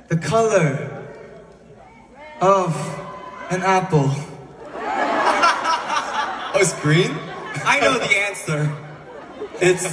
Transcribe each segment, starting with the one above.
the color of an apple? Oh, it's green? I know the answer. It's...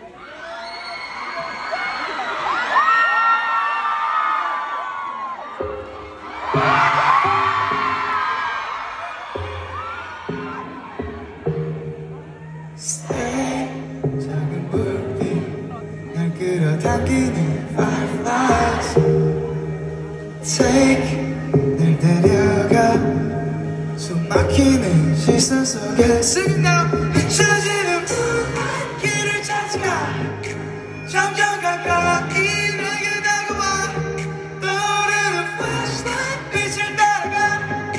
Stay, 작은 불빛 날 끌어당기는 fireflies. Take, 날 데려가 숨 막히는 시선 속에 Sing now. 잊혀지는 불길을 찾아가 점점 가까이 내게 다가와 떠오르는 flashlight 빛을 따라가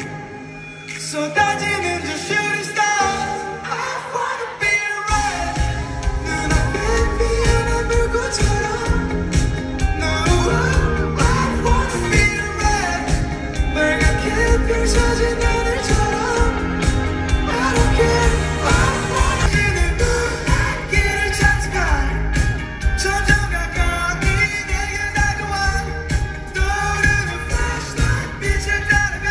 쏟아지는 저 shooting stars. I wanna be right. 눈앞에 피어난 불꽃처럼 No, I wanna be right. 빨갛게 펼쳐진 하늘처럼 I don't care. I wanna be the 눈길을 찾아가 점점 가까이 내게 다가와 떠오르는 flashlight 빛을 따라가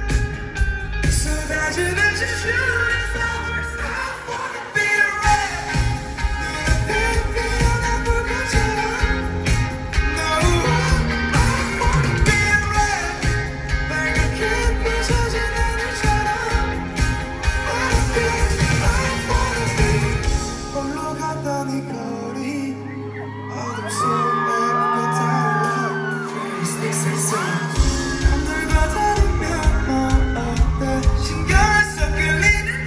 쏟아지는 저 shooting stars. I wanna be right. 눈앞에 피어난 불꽃처럼 No, I wanna be right. 빨갛게 펼쳐진 하늘처럼 I don't care. I wanna be. 홀로 갔던 이 거리 어둠 속에 불타올라 Mystic sensation 남들과 다르면 뭐 어때 신경을 써 끌리는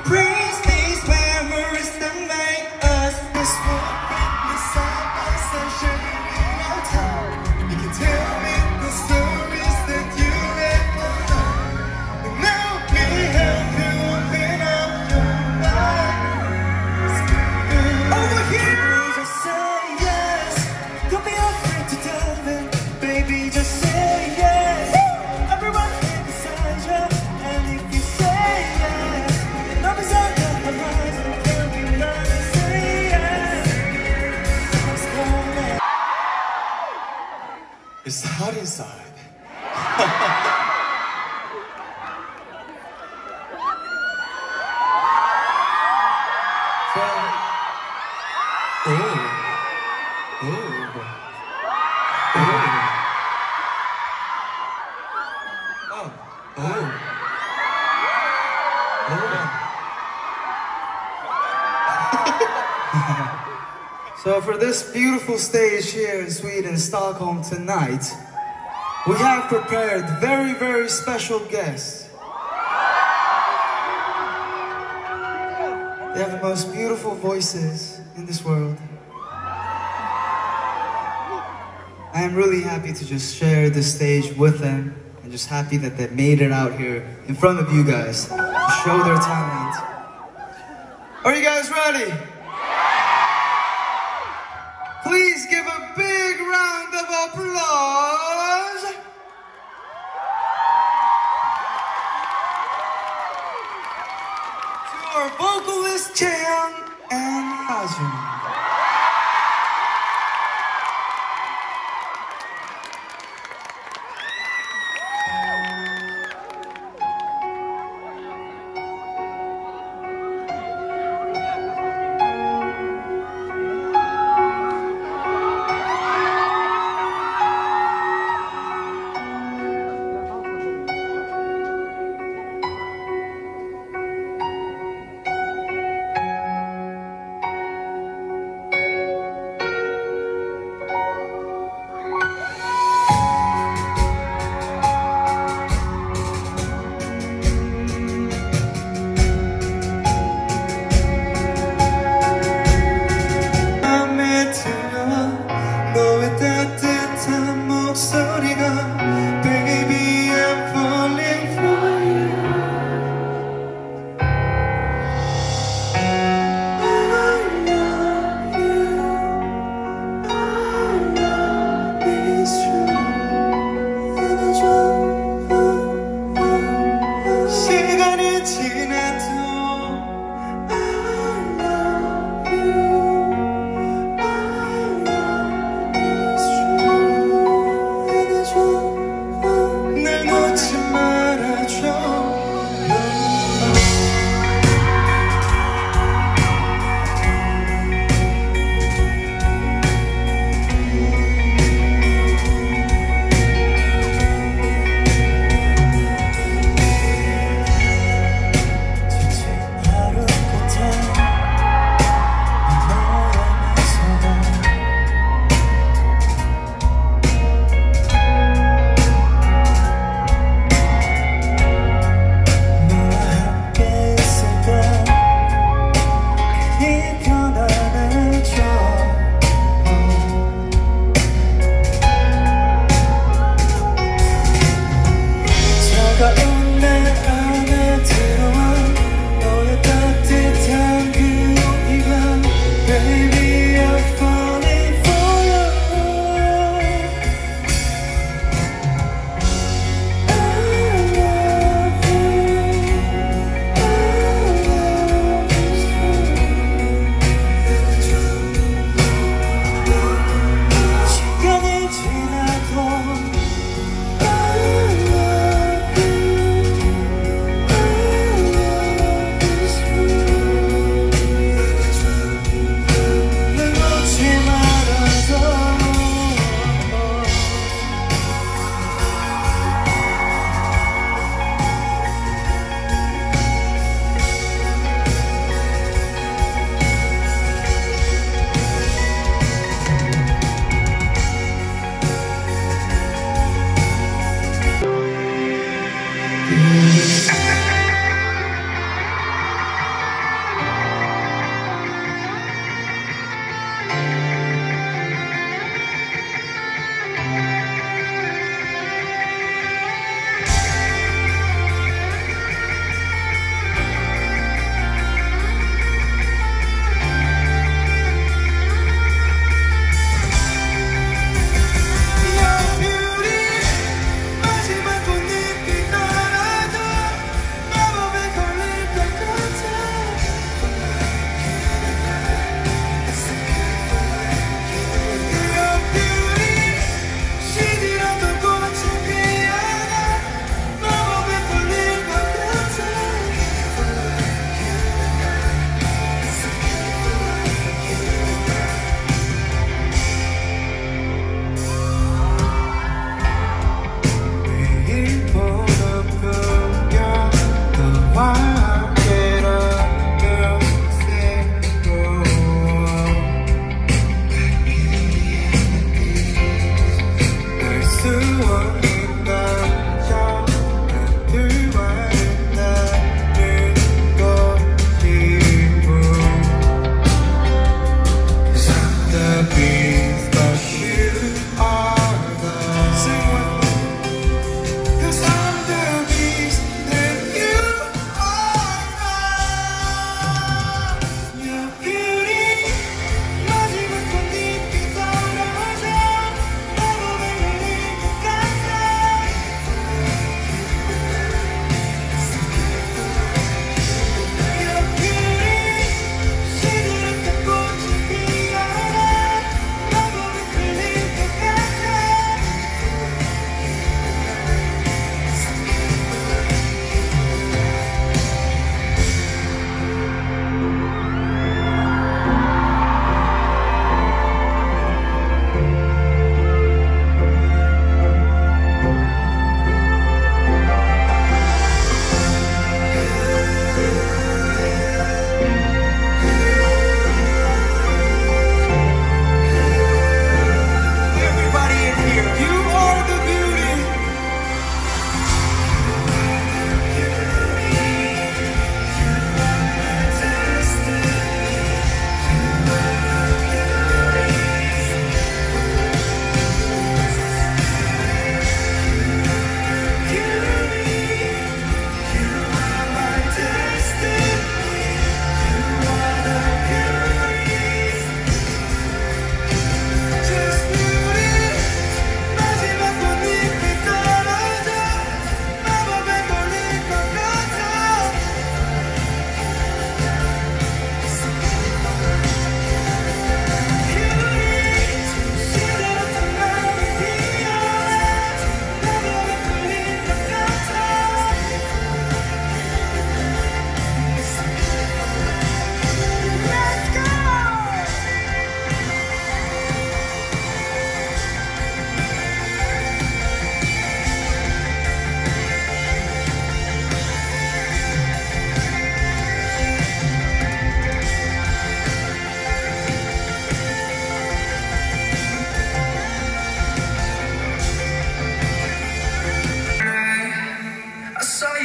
Praise these memories that make us this one. The side by side sharing our time. You can tell me the stories that you never know. And let me help you open up your mind. Over here, just say yes. Don't be afraid to tell them, baby. Just say yes. Everyone here beside you, and if you say yes, love is on the horizon. There'll be none to say yes. Let's go now. It's hot inside. So for this beautiful stage here in Sweden, Stockholm tonight, we have prepared very, very special guests. They have the most beautiful voices in this world. I am really happy to just share this stage with them, and just happy that they made it out here in front of you guys to show their talent. Are you guys ready? Please give a big round of applause. To our vocalist, Chaeyoung and Hajun.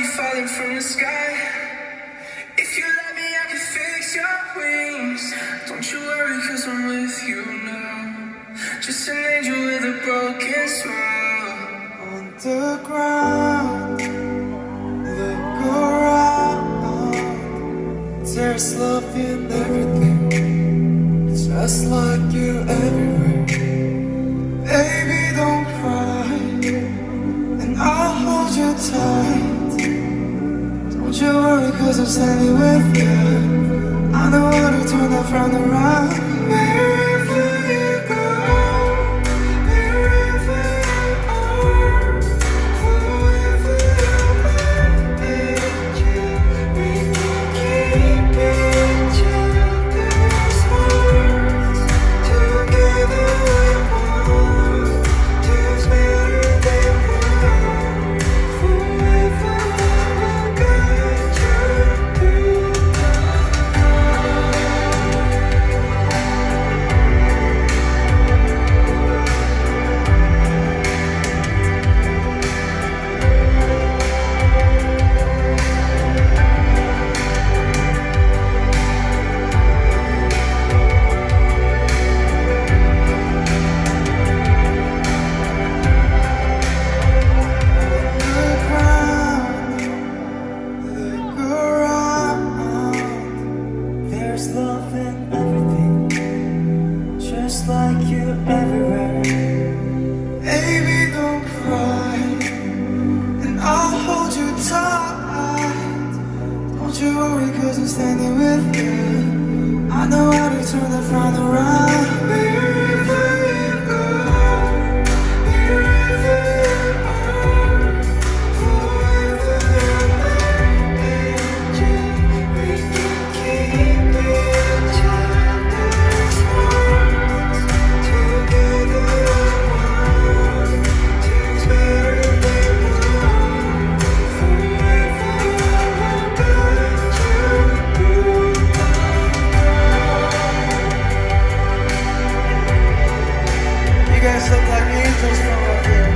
falling from the sky. If you let me, I can fix your wings. Don't you worry, cause I'm with you now. Just an angel with a broken smile. On the ground, look around. There's love in everything, just like you everywhere. Baby, don't cry, and I'll hold you tight. Don't you worry, cause I'm standing with you. I know how to turn that frown around. Wherever you go, wherever you are, forever I'll be you. We can keep each other's hearts together. Just better than one. Forever I'll guide you through the there's love in everything, just like you everywhere. Baby, don't cry, and I'll hold you tight. Don't you worry, cause I'm standing with you. I know how to turn the frown around. Wherever you go, wherever you are, forever I'll be you. We can keep each other's hearts together. One, two's better than one. Forever I'll guide you through the night. You guys look like angels from up here.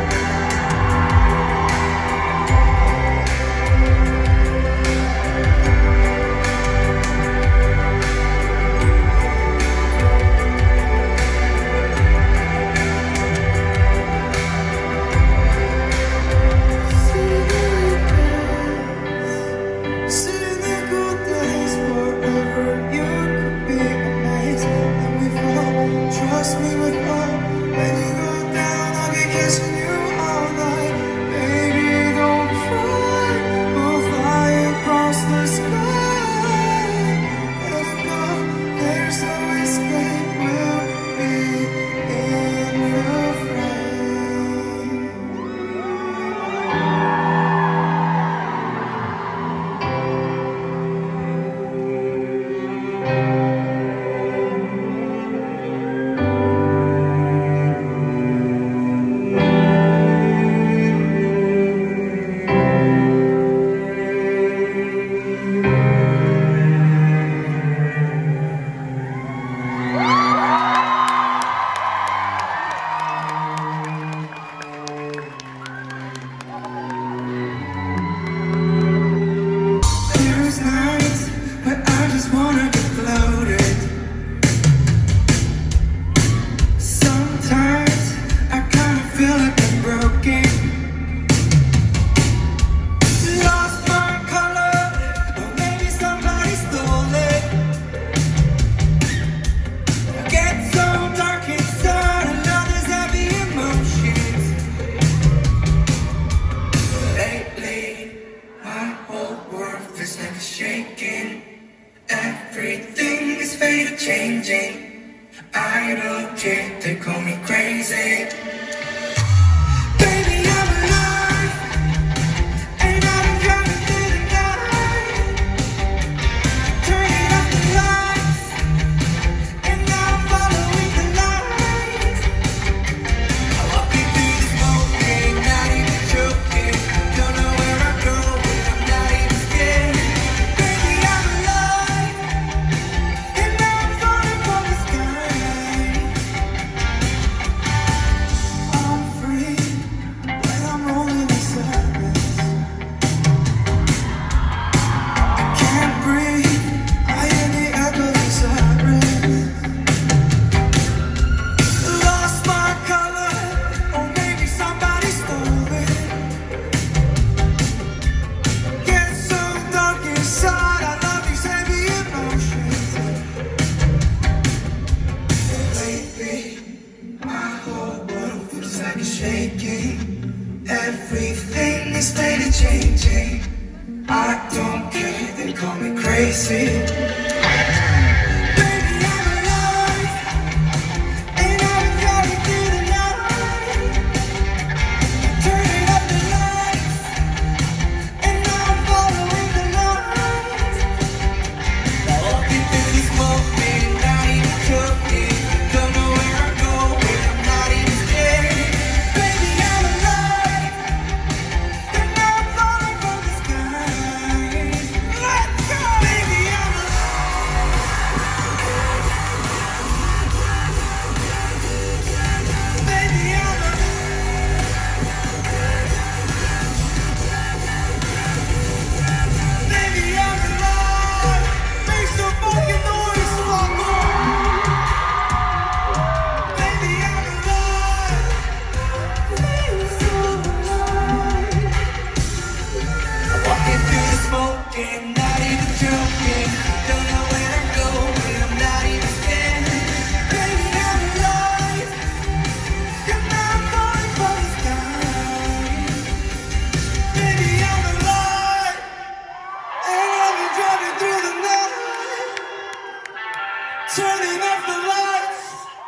Cynical days, forever you could be amazed. And we fall, trust me with all. When you go down, I'll be kissing you all night. Baby, don't cry, we'll fly across the sky. Let it go, there's no escape. We'll be in your frame. There's nights where I just wanna be floated. Sometimes I kinda feel like I'm broken. Lost my color, or maybe somebody stole it. I get so dark inside, and now there's heavy emotions. Lately, my whole world feels like it's shaking. Everything is faded, changing. I don't care, they call me crazy. Baby, I'm alive, and I've been driving through the night. Turning off the lights, and now I'm following the light. I'm walking through the smoking, not even joking. Don't know where I'm going, I'm not even scared. Baby, I'm alive, and now I'm falling from the sky. crazy. Baby, I'm alive, and I'm driving through the night, turning up the lights, and now I'm following the lights. Walking through the smoke, and not even choking. Don't know where I'm going, I'm not even scared. Baby, I'm alive, and now I'm falling from the skies. Let's go! Baby, I'm alive. Baby, I'm alive. Baby, I'm alive. Make some fucking noise, Flacco. Baby, I'm alive. Feel so alive. Walking through the smoke and not even joking. Don't know where I'm going, I'm not even scared. Baby, I'm alive, and now I'm falling from the sky. Baby, I'm alive, and I've been driving through the night, turning off the lights.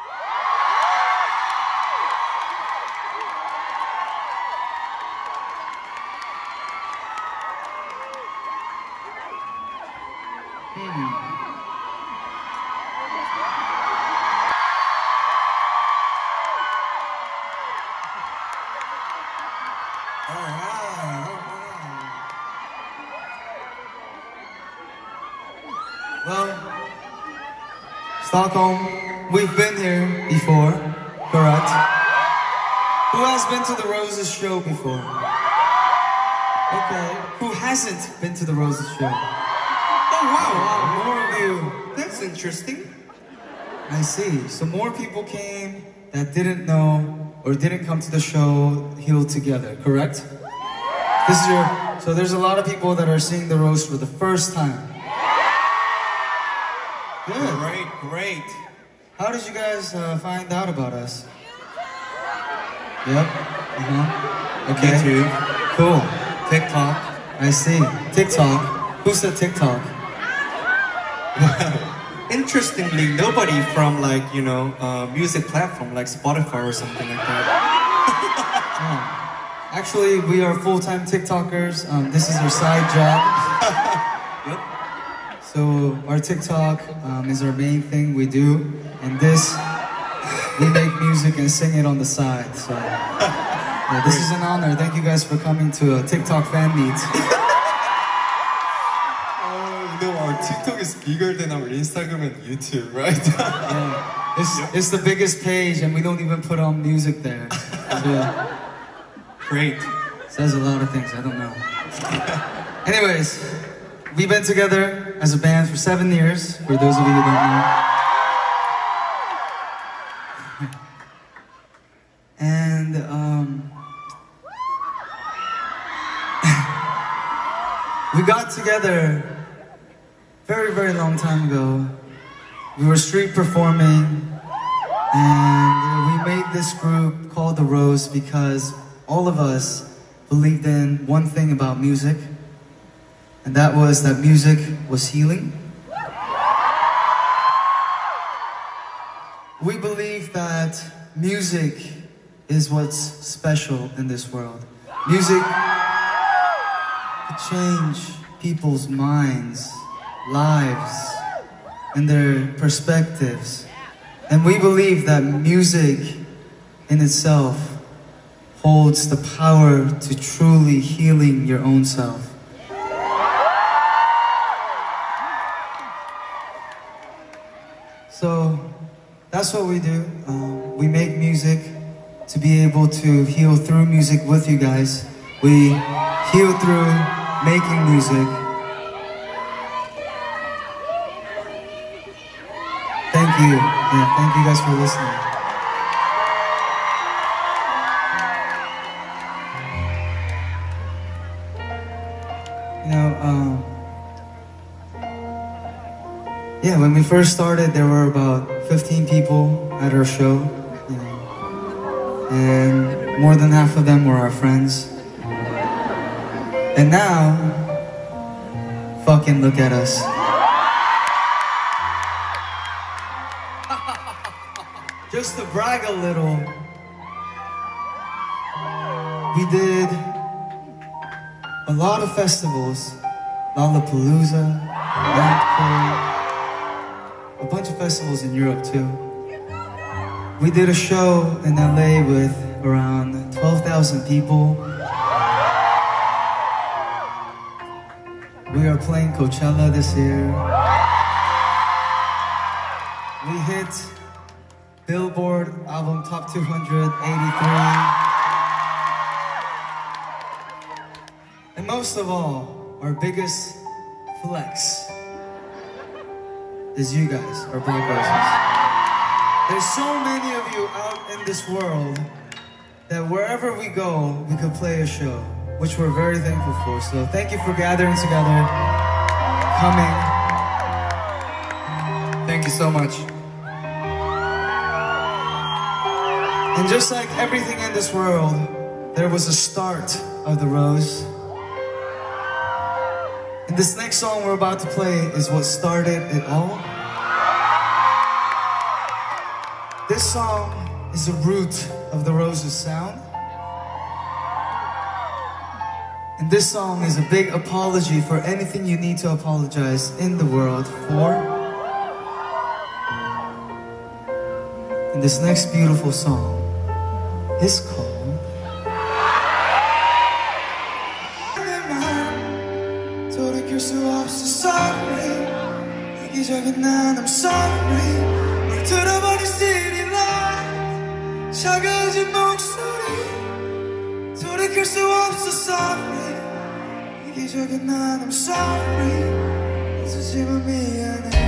Well, Stockholm, we've been here before, correct? Who has been to the Roses show before? Okay. Who hasn't been to the Roses show? Oh wow, more of you. That's interesting. I see. So more people came that didn't know or didn't come to the show Healed Together, correct? This is your. So there's a lot of people that are seeing the roast for the first time. Good. Great, great. How did you guys find out about us? Yep. Okay. YouTube. Cool. TikTok. I see. TikTok. Who said TikTok? Interestingly, nobody from music platform like Spotify or something like that. Actually, we are full-time TikTokers. This is our side job. Yep. So our TikTok is our main thing we do, and this we make music and sing it on the side. So yeah, this is an honor. Thank you guys for coming to a TikTok fan meet. Our TikTok is bigger than our Instagram and YouTube, right? Yeah. It's the biggest page, and we don't even put on music there. So, Great. says a lot of things. I don't know. Anyways, we've been together as a band for 7 years. For those of you who don't know. And we got together very, very long time ago. We were street performing, and we made this group called The Rose because all of us believed in one thing about music, and that was that music was healing. We believe that music is what's special in this world. Music could change people's minds, lives, and their perspectives. And we believe that music in itself holds the power to truly healing your own self. So that's what we do. We make music to be able to heal through music with you guys. We heal through making music. Thank you. Yeah, thank you guys for listening. You know, yeah, when we first started, there were about 15 people at our show, you know, and more than half of them were our friends. And now, fucking look at us. just to brag a little, we did a lot of festivals, Lollapalooza, Blackpool, a bunch of festivals in Europe too. We did a show in LA with around 12,000 people. We are playing Coachella this year. We hit Billboard album top 283. And most of all, our biggest flex is you guys, our Black Roses. There's so many of you out in this world that wherever we go, we could play a show, which we're very thankful for. So thank you for gathering together, coming. Thank you so much. And just like everything in this world, there was a start of the rose. And this next song we're about to play is what started it all. This song is the root of the Rose's sound. And this song is a big apology for anything you need to apologize in the world for. And this next beautiful song is called 돌이킬 수 없어 sorry 이기적인 난 I'm sorry 널 들어버린 city light 차가워진 목소리 돌이킬 수 없어 sorry 이기적인 난 I'm sorry 잊으지만 미안해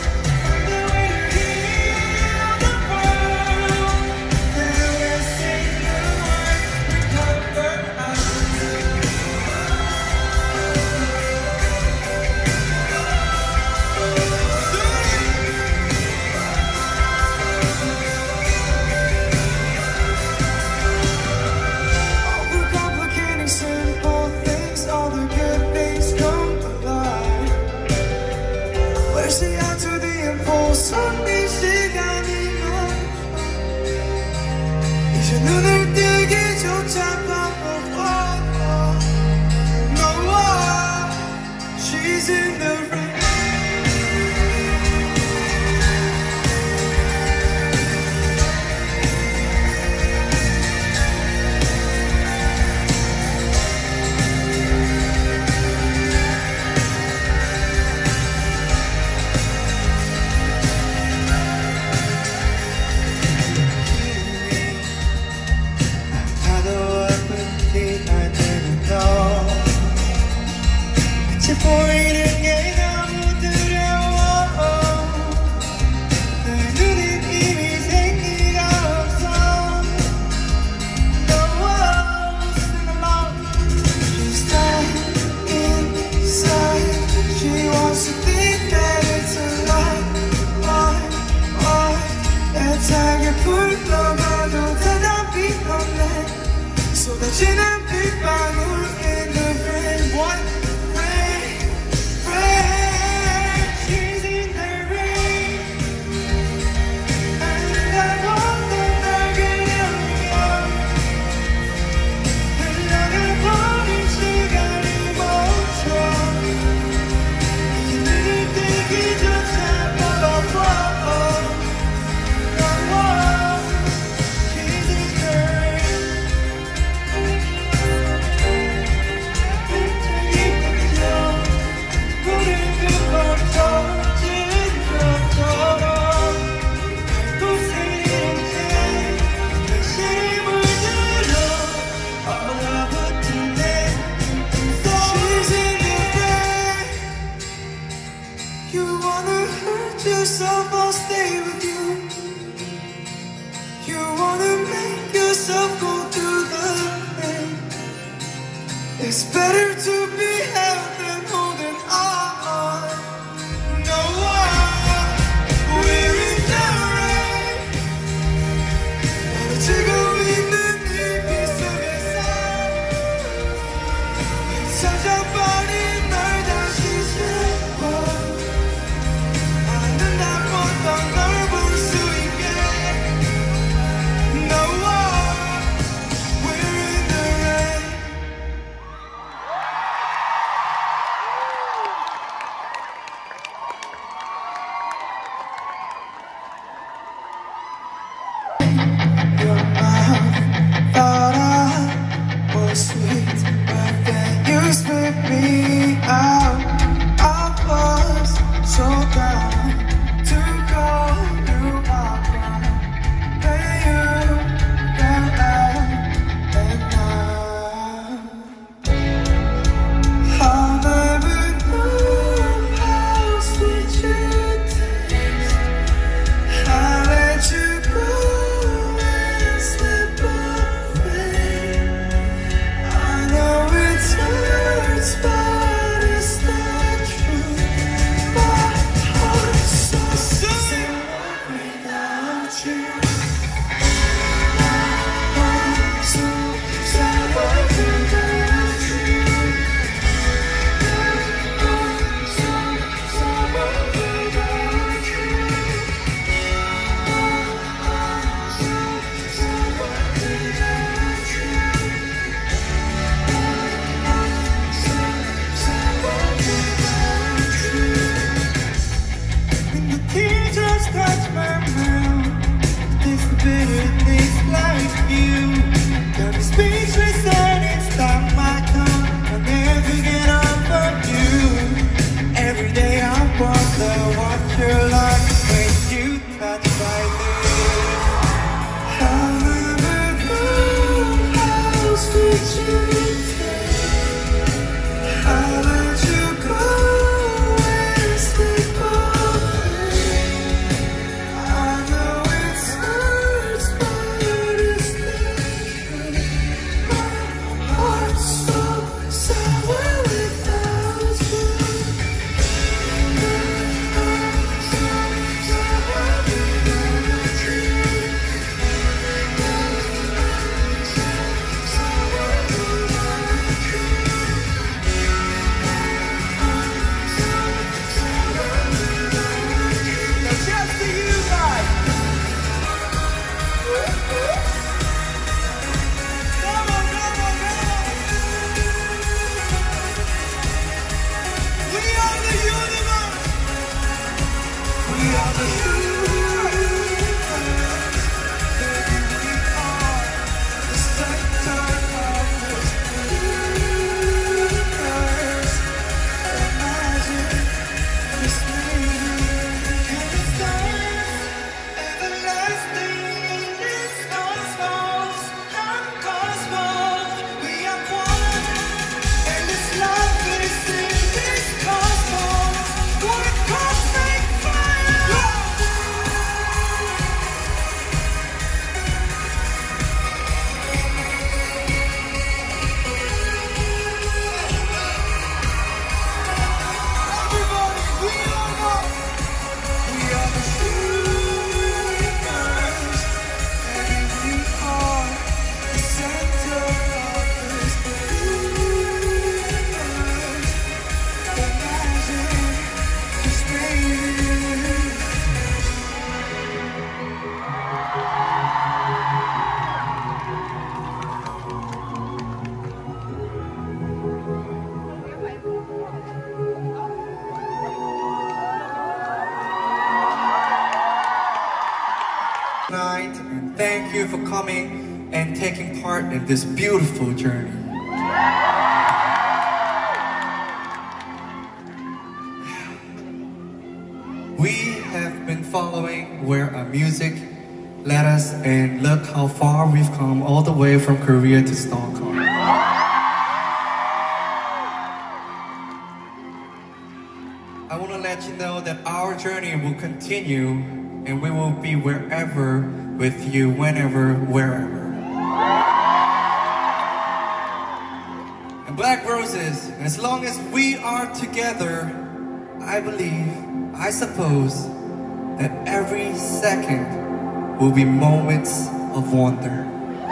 Sing Rushing out to the impulse 손이 시간이 멈춰 이제 눈을 뜨기조차 바빠 No, she's in the rain 보이는 게 너무 두려워 내 눈엔 이미 생기가 없어 No, sing along She's dying inside She wants to think that it's a lie 애타게 불러봐도 대답이 없네 쏟아지는 빗방울 in the rain What? Yourself, I'll stay with you. You wanna make yourself go through the pain. It's better to be held than holding on. No, we're in the rain. 지고 있는 이 비 속에서 찾아버린 널 다시 채워. are the universe. Baby, we are the center of this universe. Imagine this meeting. Can we stand everlasting in this cosmos? Cosmos, we are one, and this love is in this cosmos. What a cosmic fire! Everybody, we are one. We are the universe, and we are the center of this universe. Imagine just being. Night, and thank you for coming and taking part in this beautiful journey. We have been following where our music led us, and look how far we've come, all the way from Korea to Stockholm. I want to let you know that our journey will continue, and we will be wherever with you, whenever, wherever. And Black Roses, as long as we are together, I believe, I suppose, that every second will be moments of wonder.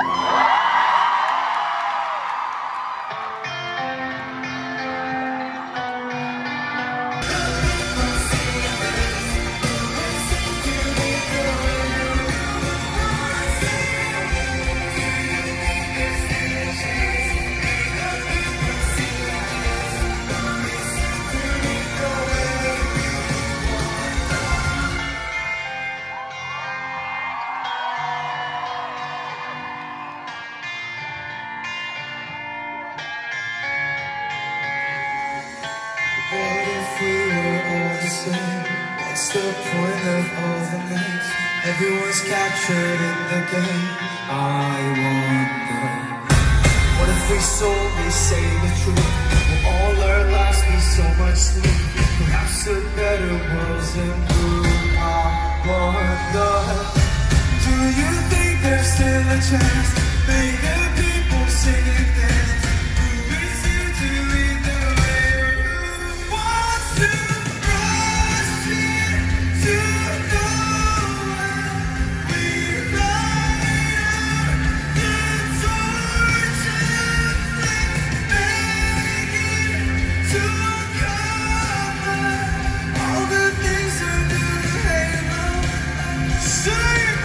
What if we were all the same? What's the point of all the names? Everyone's captured in the game. I wonder. What if we solely say the truth? Will all our lives be so much sleep? Perhaps a better world's in blue. I wonder. Do you think there's still a chance? May the people sing and dance. Who is here to lead the way? Who wants to rush into nowhere? We light up the torch and make it to uncover all the things under the halo. Sing!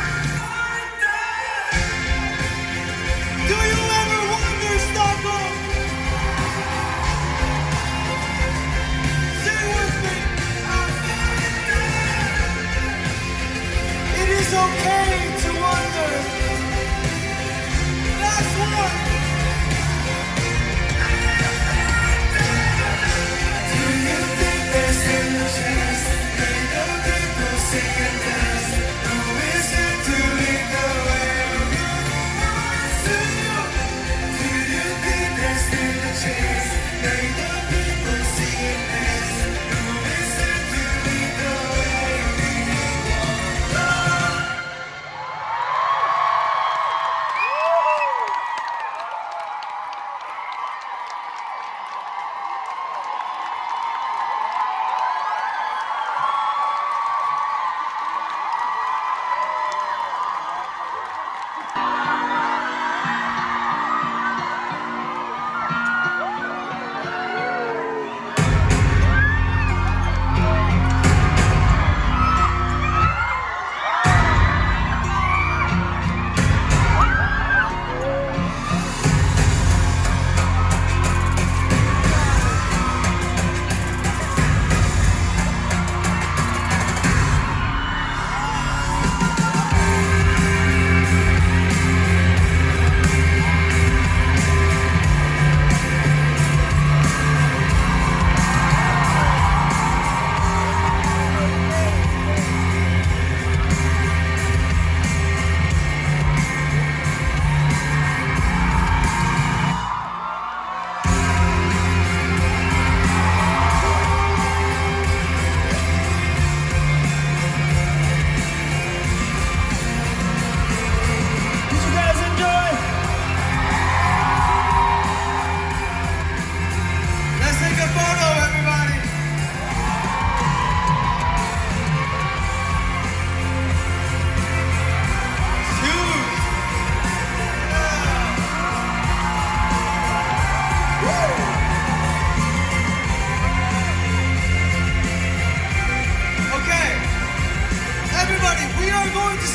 Do you ever wonder, Stockholm? Sing with me. It is okay to wonder. Last one. Do you think there's still a chance? May the people sing and dance. Who is here to lead the way? Do you think there's still a chance? May the people sing and dance. Who is here to lead the way?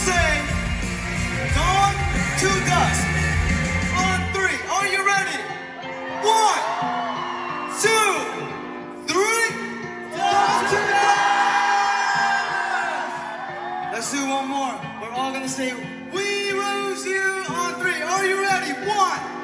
say dawn to dusk. On three, are you ready? 1, 2, 3. Dawn to dusk. Let's do one more. We're all gonna say we rose you on three. Are you ready? 1,